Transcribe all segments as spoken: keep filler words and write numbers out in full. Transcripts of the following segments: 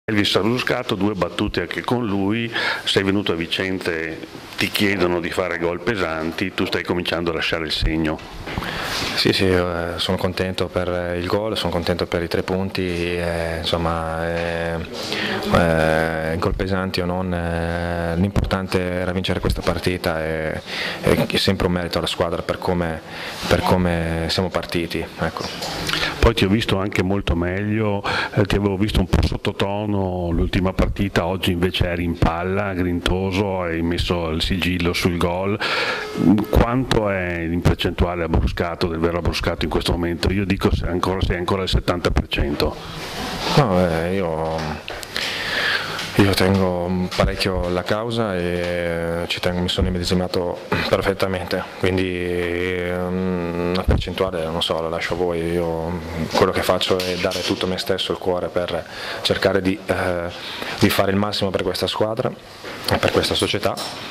Elvis Bruscato, due battute anche con lui, sei venuto a Vicente, ti chiedono di fare gol pesanti, tu stai cominciando a lasciare il segno. Sì, sì, eh, sono contento per il gol, sono contento per i tre punti, eh, insomma, eh, eh, gol pesanti o non, eh, l'importante era vincere questa partita e è sempre un merito alla squadra per come, per come siamo partiti. Ecco. Poi ti ho visto anche molto meglio, eh, ti avevo visto un po' sottotono l'ultima partita, oggi invece eri in palla, grintoso, hai messo il sigillo sul gol. Quanto è in percentuale a Bruscato, del vero Bruscato in questo momento? Io dico se ancora, sei ancora al settanta per cento. No, eh, io... Io tengo parecchio la causa e ci tengo, mi sono immedesimato perfettamente, quindi una percentuale non so, la lascio a voi. Io quello che faccio è dare tutto me stesso, il cuore, per cercare di, eh, di fare il massimo per questa squadra e per questa società.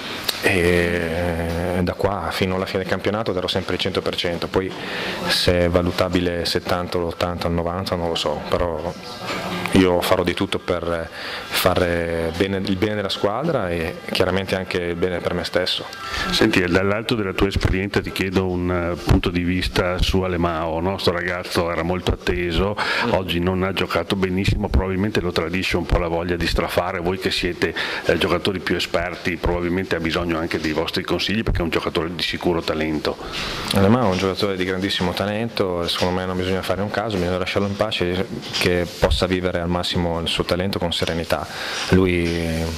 E da qua fino alla fine del campionato darò sempre il cento per cento, poi se è valutabile settanta, ottanta, novanta non lo so, però io farò di tutto per fare bene, il bene della squadra e chiaramente anche il bene per me stesso. Senti, dall'alto della tua esperienza ti chiedo un punto di vista su Alemao, no? Sto ragazzo era molto atteso, oggi non ha giocato benissimo, probabilmente lo tradisce un po' la voglia di strafare, voi che siete eh, giocatori più esperti probabilmente ha bisogno anche dei vostri consigli perché è un giocatore di sicuro talento. Alemao è un giocatore di grandissimo talento, secondo me non bisogna fare un caso, bisogna lasciarlo in pace, che possa vivere al massimo il suo talento con serenità. Lui,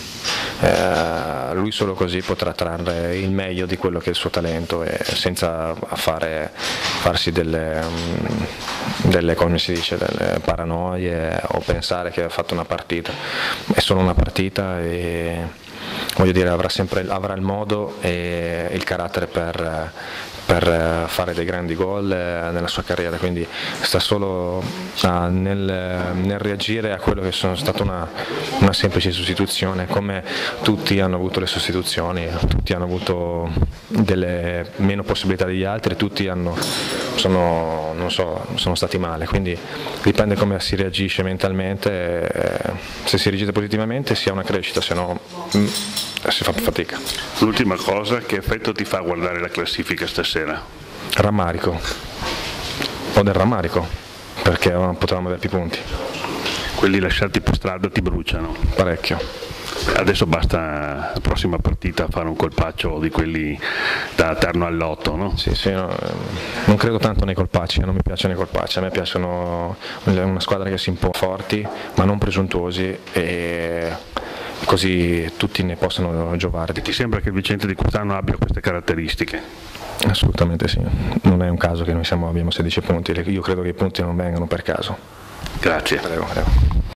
eh, lui solo così potrà trarre il meglio di quello che è il suo talento e senza fare, farsi delle, delle, come si dice, delle paranoie o pensare che ha fatto una partita. È solo una partita e voglio dire, avrà sempre avrà il modo e il carattere per, per fare dei grandi gol nella sua carriera, quindi sta solo a, nel, nel reagire a quello che sono stata una, una semplice sostituzione, come tutti hanno avuto le sostituzioni, tutti hanno avuto delle meno possibilità degli altri, tutti hanno, sono, non so, sono stati male, quindi dipende come si reagisce mentalmente, se si reagisce positivamente si ha una crescita, se no si fa fatica. L'ultima cosa, che effetto ti fa guardare la classifica stasera? Rammarico, ho del rammarico, perché potevamo avere più punti. Quelli lasciati per strada ti bruciano? Parecchio. Adesso basta la prossima partita fare un colpaccio di quelli da terno al lotto, no? Sì, sì, no, non credo tanto nei colpacci, non mi piacciono i colpacci, a me piacciono una squadra che si impone forti ma non presuntuosi e così tutti ne possono giovare. Ti sembra che il Vicente di quest'anno abbia queste caratteristiche? Assolutamente sì, non è un caso che noi siamo, abbiamo sedici punti, io credo che i punti non vengano per caso. Grazie. Prego, prego.